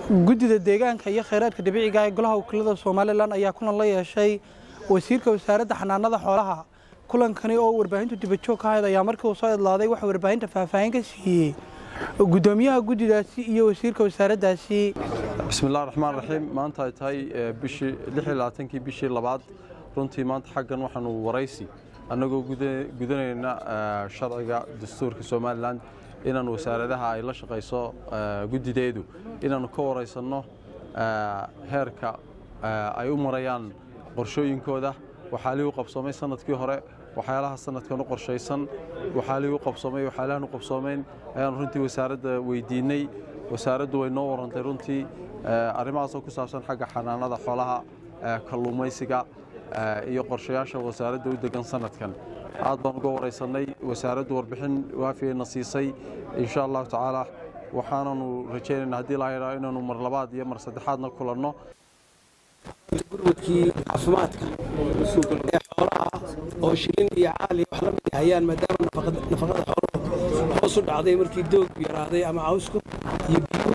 guddida deegaanka iyo kheyraadka dabiiciga ee golaha wakiilada Soomaaliland ayaa kulan la yeeshay wasiirka wasaaradda xanaanada xoolaha kulankani oo warbaahintu dibadjoog ka ahayd ayaa markii uu soo idlaaday waxa warbaahinta faahfaahin ka siiyay gudoomiyaha guddidaasi iyo wasiirka wasaaraddaasi. bismillaahir rahmaanir rahiim maanta ay tahay bishii 26 bishii labaad runtii maanta xaggan waxaanu waraysi annagoo gudanayna sharciga dastuurka Soomaaliland inaan wasaaradaha ay la shaqeyso guddideedu inaanu ka wareysano heerka ay u marayaan qorshooyinkooda waxa la qabsoomay sanadkii hore waxyaalaha sanadkan u qorsheysan waxa la qabsoomay waxyaalahan u qabsoomeen ayaan runtii wasaaradda weydiinay wasaaraddu way noo warantay runtii arrimahaas oo ku saabsan xagga xanaanada xoolaha kalluumaysiga iyo qorshayaasha wasaaradda u degan sanadkan aad baan uga wareysanay wasaaraddu warbixin waafiyayna siisay insha Allah taala waxaanu rajaynaynaa hadii la yiraahdo inaanu mar labaad iyo mar saddexaadna kulanno gurmadkii caafimaadka xoolaha oo shilin iyo caali wax la mid hayaan maadaama nafaqada xoolaha hoos u dhacday markii doog yaraaday ama cawsku iyo biyo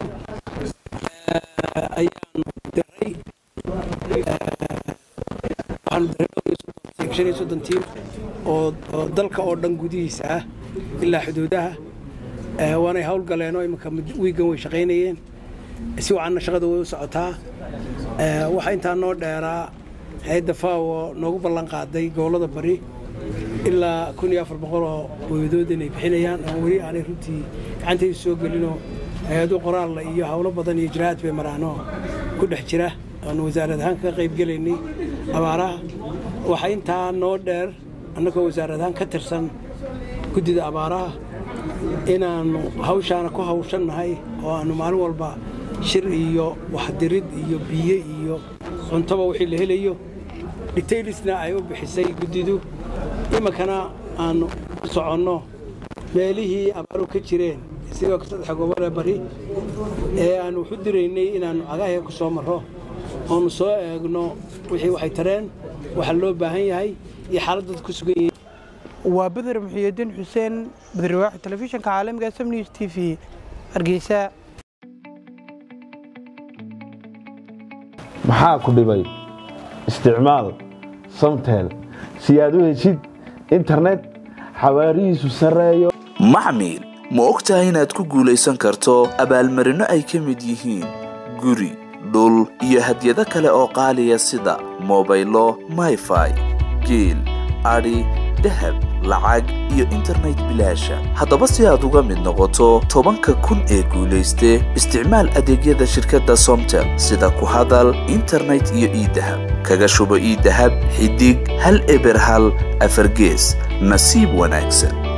ayaan diray waxaan diray oo dalka oo dhan gudihiisa ah ilaa xuduudaha waana hawl galeen oo imika wiigan way shaqeynayeen si wacan shaqada way u socotaa waxa inta noo dheeraa hay'adda FAO noogu ballan qaaday gobolada bari ilaa 1400 oo boydood inay bixinayaan oo wali aanay runtii gacantayda soo gelino hay'ado qoraal iyo hawlo badan iyo ijraad bay maraano ku dhex jira aan wasaaradahan ka qayb galeynay abaaraha waxa inta noo dheer annagoo wasaaradahan ka tirsan guddida abaaraha inaanu hawshaana ku hawshanahay oo aanu maalin walba shir iyo wax dirid iyo biyo iyo cuntaba wixii la helayo detailsna ay u bixisay guddidu imakana aanu soconno meelihii abaaru ka jireen sidoo kale saddex gobol bari aanu u diraynay inaanu cagaha ku soo marro oo soo eegno wixii waxay tareen waxa loo baahan yahay iyo xaaladda ku sugan yihiin waa Badr Muxyidiin Xuseen Badr waaxid telefishinka caalamiga SM News TV Hargeysa. maxaa ku dhibay isticmaal Somtel si aad u heshid internet xawaarihiisu sareeyo. maxmiil ma ogtahay inaad ku guuleysan karto abaalmarino ay ka mid yihiin guri dhul iyo hadiyado kale oo qaaliya sida mobaylo MiFi geel ari dahab lacag iyo internet bilaasha. haddaba si aad uga mid noqoto 10,000 ee guuleyste isticmaal adeegyada shirkadda Somtel sida ku hadal internet iyo e-dahab kaga shubo e-dahab xidig hal eber hal afar gees nasiib wanaagsan.